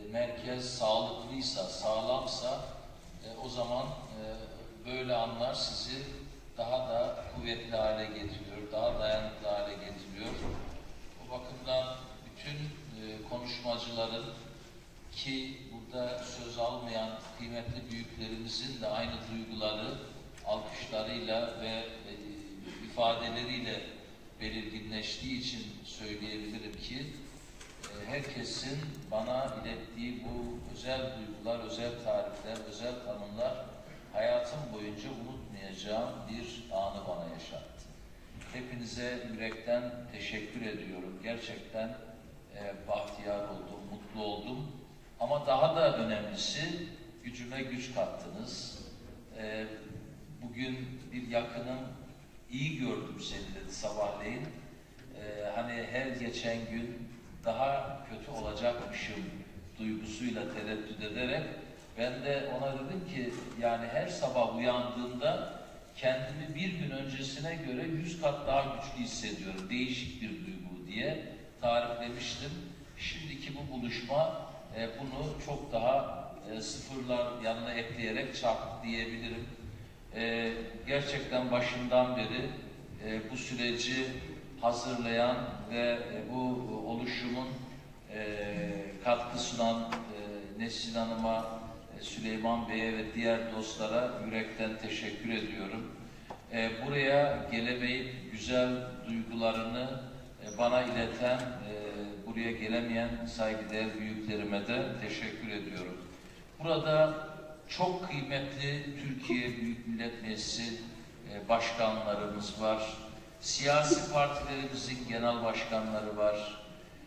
merkez sağlıklıysa, sağlamsa o zaman böyle anlar sizi daha da kuvvetli hale getiriyor, daha dayanıklı hale getiriyor. O bakımdan bütün konuşmacıların ki burada söz almayan kıymetli büyüklerimizin de aynı duyguları alkışlarıyla ve ifadeleriyle belirginleştiği için söyleyebilirim ki herkesin bana ilettiği bu özel duygular, özel tarifler, özel tanımlar hayatım boyunca unutmayacağım bir anı bana yaşattı. Hepinize yürekten teşekkür ediyorum. Gerçekten bahtiyar oldum, mutlu oldum. Ama daha da önemlisi gücüme güç kattınız. Bugün bir yakınım iyi gördüm seni dedi sabahleyin. Hani her geçen gün daha kötü olacakmışım duygusuyla tereddüt ederek ben de ona dedim ki yani her sabah uyandığımda kendimi bir gün öncesine göre 100 kat daha güçlü hissediyorum. Değişik bir duygu diye tariflemiştim. Şimdiki bu buluşma bunu çok daha sıfırlar yanına ekleyerek çarptı diyebilirim. Gerçekten başından beri bu süreci hazırlayan ve bu oluşumun katkı sunan Nesrin Hanım'a, Süleyman Bey'e ve diğer dostlara yürekten teşekkür ediyorum. Buraya gelemeyip güzel duygularını bana ileten, buraya gelemeyen saygıdeğer büyüklerime de teşekkür ediyorum. Burada çok kıymetli Türkiye Büyük Millet Meclisi başkanlarımız var. Siyasi partilerimizin genel başkanları var.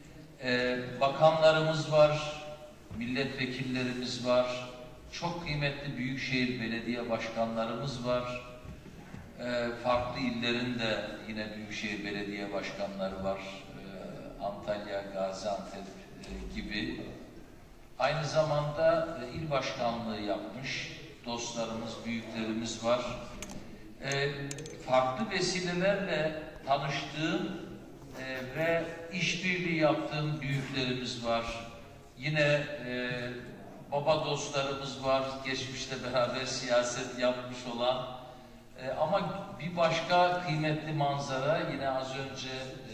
Bakanlarımız var. Milletvekillerimiz var. Çok kıymetli büyükşehir belediye başkanlarımız var. Farklı illerin de yine büyükşehir belediye başkanları var. Antalya, Gaziantep gibi. Aynı zamanda il başkanlığı yapmış dostlarımız, büyüklerimiz var. Farklı vesilelerle tanıştığım ve işbirliği yaptığım büyüklerimiz var. Yine baba dostlarımız var, geçmişte beraber siyaset yapmış olan. Ama bir başka kıymetli manzara yine az önce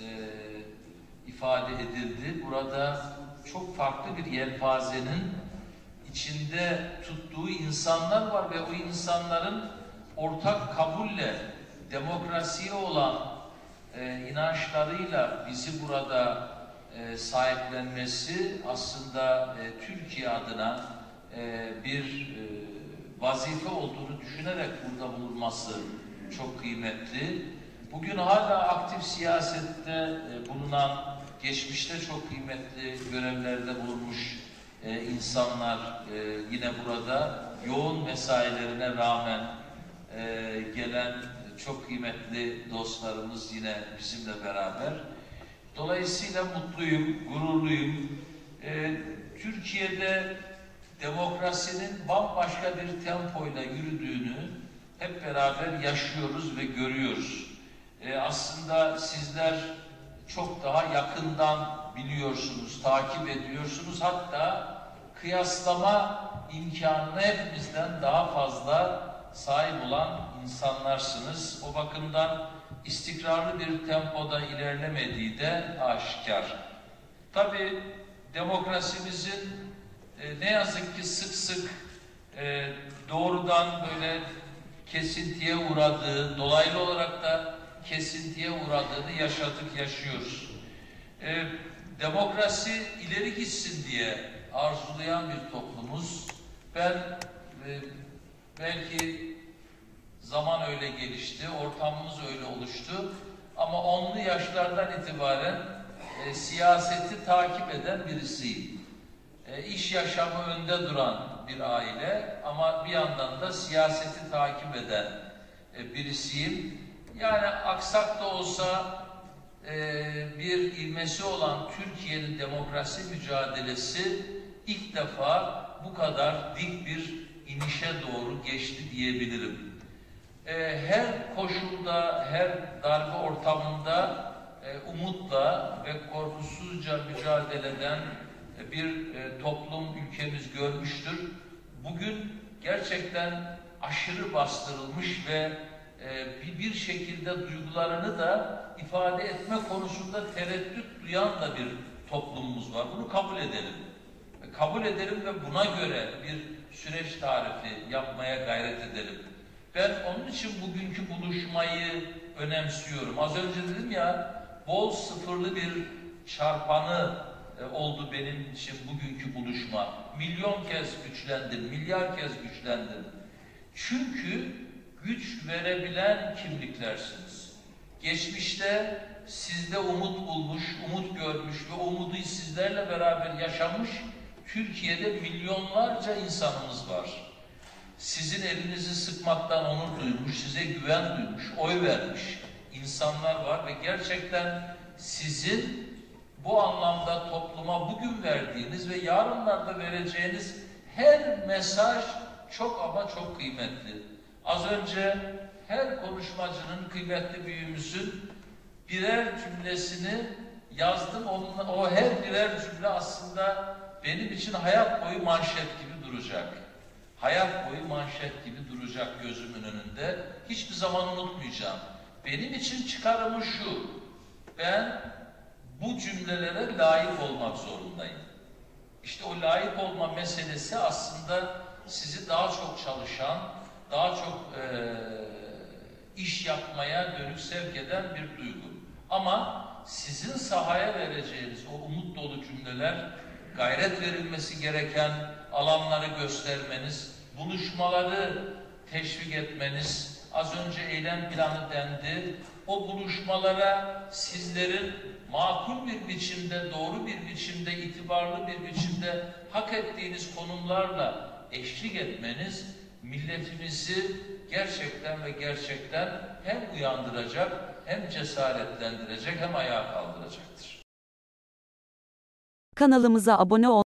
ifade edildi. Burada çok farklı bir yelpazenin içinde tuttuğu insanlar var ve o insanların ortak kabulle demokrasiye olan inançlarıyla bizi burada sahiplenmesi aslında Türkiye adına bir vazife olduğunu düşünerek burada bulunması çok kıymetli. Bugün hala aktif siyasette bulunan, geçmişte çok kıymetli görevlerde bulunmuş insanlar yine burada yoğun mesailerine rağmen gelen çok kıymetli dostlarımız yine bizimle beraber. Dolayısıyla mutluyum, gururluyum. Türkiye'de demokrasinin bambaşka bir tempoyla yürüdüğünü hep beraber yaşıyoruz ve görüyoruz. Aslında sizler çok daha yakından biliyorsunuz, takip ediyorsunuz. Hatta kıyaslama imkanına hepimizden daha fazla sahip olan insanlarsınız. O bakımdan istikrarlı bir tempoda ilerlemediği de aşikar. Tabii demokrasimizin ne yazık ki sık sık doğrudan böyle kesintiye uğradığı, dolaylı olarak da kesintiye uğradığını yaşadık, yaşıyoruz. Demokrasi ileri gitsin diye arzulayan bir toplumuz. Ben belki zaman öyle gelişti, ortamımız öyle oluştu ama 10'lu yaşlardan itibaren siyaseti takip eden birisiyim. İş yaşamı önde duran bir aile ama bir yandan da siyaseti takip eden birisiyim. Yani aksak da olsa bir ilmesi olan Türkiye'nin demokrasi mücadelesi ilk defa bu kadar dik bir inişe doğru geçti diyebilirim. Her koşulda, her darbe ortamında umutla ve korkusuzca mücadele eden bir toplum ülkemiz görmüştür. Bugün gerçekten aşırı bastırılmış ve bir şekilde duygularını da ifade etme konusunda tereddüt duyan da bir toplumumuz var. Bunu kabul edelim. Kabul edelim ve buna göre bir süreç tarifi yapmaya gayret edelim. Ben onun için bugünkü buluşmayı önemsiyorum. Az önce dedim ya, bol sıfırlı bir çarpanı oldu benim için bugünkü buluşma. Milyon kez güçlendim, milyar kez güçlendim. Çünkü güç verebilen kimliklersiniz. Geçmişte sizde umut bulmuş, umut görmüş ve umudu sizlerle beraber yaşamış Türkiye'de milyonlarca insanımız var. Sizin elinizi sıkmaktan onur duymuş, size güven duymuş, oy vermiş insanlar var ve gerçekten sizin bu anlamda topluma bugün verdiğiniz ve yarınlarda vereceğiniz her mesaj çok ama çok kıymetli. Az önce her konuşmacının, kıymetli büyüğümüzün birer cümlesini yazdım. O her birer cümle aslında benim için hayat boyu manşet gibi duracak. Hayat boyu manşet gibi duracak gözümün önünde. Hiçbir zaman unutmayacağım. Benim için çıkarımı şu: ben bu cümlelere layık olmak zorundayım. İşte o layık olma meselesi aslında sizi daha çok çalışan, daha çok iş yapmaya dönük sevk eden bir duygu. Ama sizin sahaya vereceğiniz o umut dolu cümleler, gayret verilmesi gereken alanları göstermeniz, buluşmaları teşvik etmeniz, az önce eylem planı dendi, o buluşmalara sizlerin makul bir biçimde, doğru bir biçimde, itibarlı bir biçimde hak ettiğiniz konumlarla eşlik etmeniz, milletimizi gerçekten ve gerçekten hem uyandıracak, hem cesaretlendirecek, hem ayağa kaldıracaktır. Kanalımıza abone